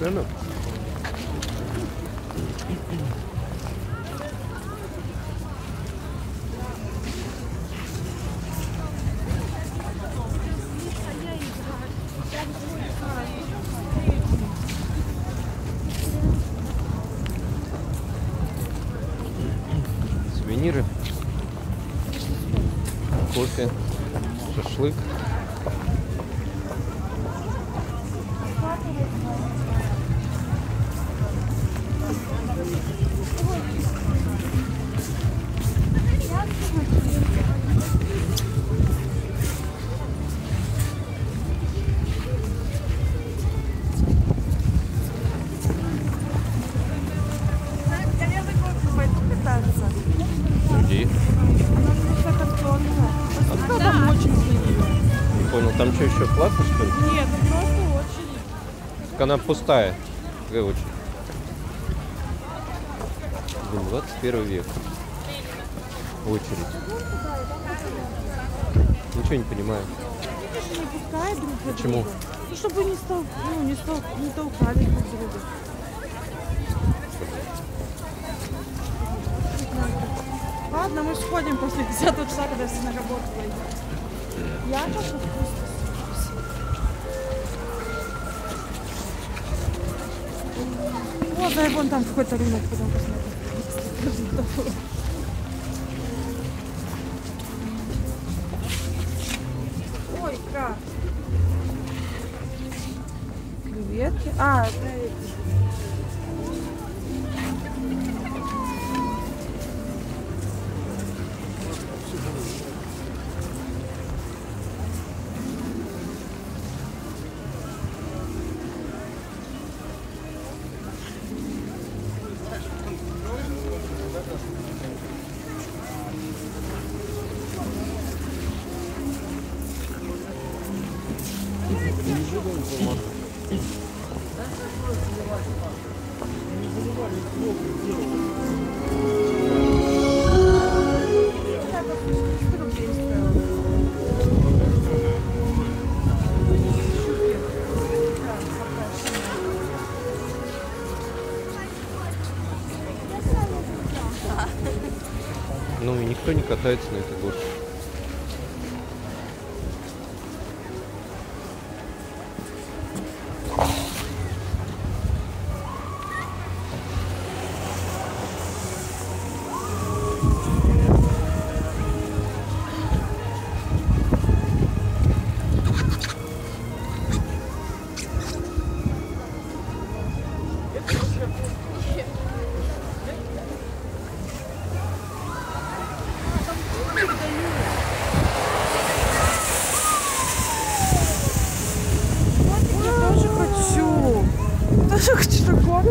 цену. Сувениры, кофе, шашлык. Иди. А там очень Не понял, там что еще платно, что ли? Нет, это просто очередь. Так она пустая. Какая очередь? Блин, 21 век. Очередь. Ничего не понимаю. Видишь, не пускай друг за Почему? друга. Ну, чтобы не толкали друг друга. Ладно, мы сходим после 10 часа, когда все на работу пойдут. Я как вот, дай вон там какой-то рынок, потом посмотрим. Ой, как? Креветки. А, это эти. Ну и никто не катается на этой лошади. Тоже хочу такое.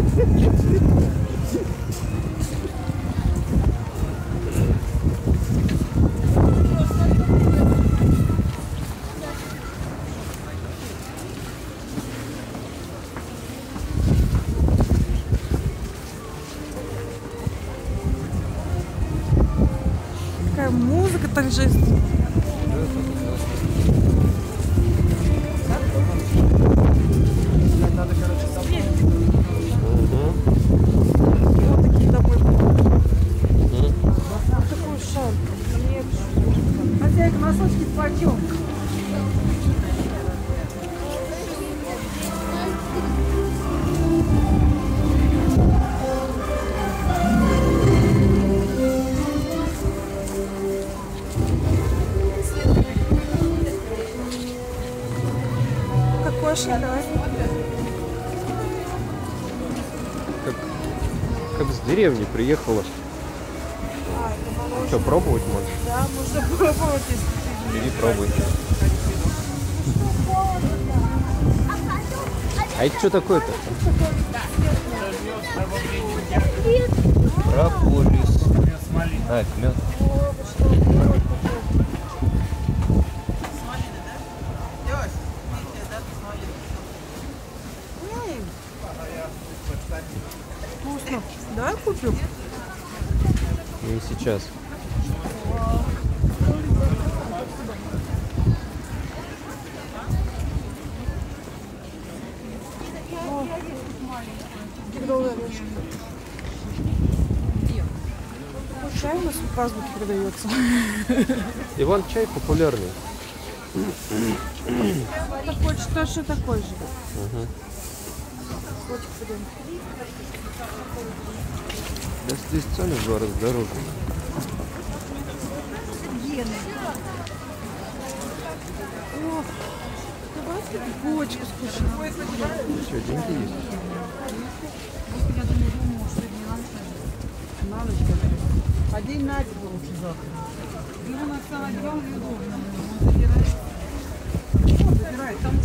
Какая музыка торжественная. Носочки почем? Кокошник, давай. Как с деревни приехала. Что, пробовать можно? Да, можно пробовать, если ты Иди пробуй. А это что такое-то? Прополис. А, это мед. Вкусно. Давай купим. Не сейчас. Кедровые орешки. Вот чай у нас в азбуке продается. Иван чай популярный. Такой, точно такой же. Угу. Котик пойдем. Да здесь цены в 2 раза дороже. Гены. О, давайте булочку скушаем. Что, деньги есть? Один на один лучше завтра. Забирай, там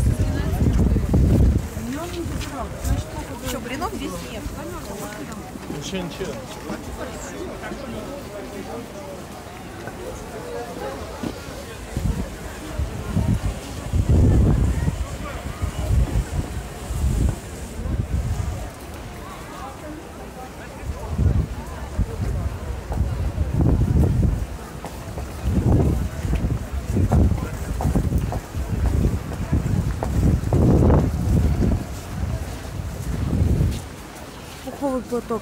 Что, блинов здесь нет? Ничего. Пуховый платок.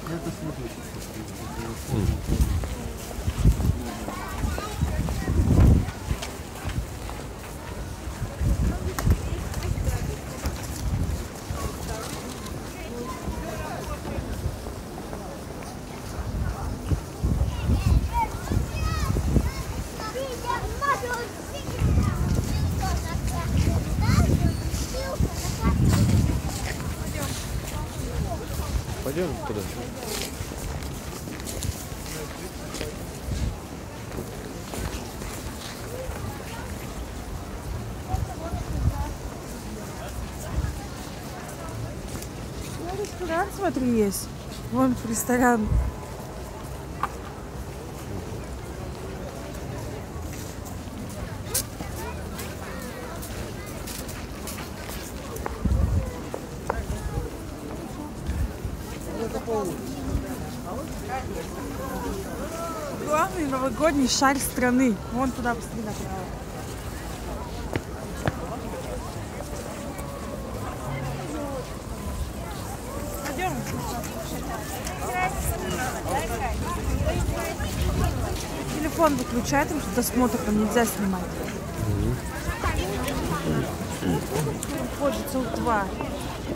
Пойдем туда. Ну, ресторан, смотри, есть. Вон ресторан. Главный новогодний шар страны. Вон туда посмотри направо. Пойдем. Телефон выключай, там что досмотр там нельзя снимать. Позже целых 2.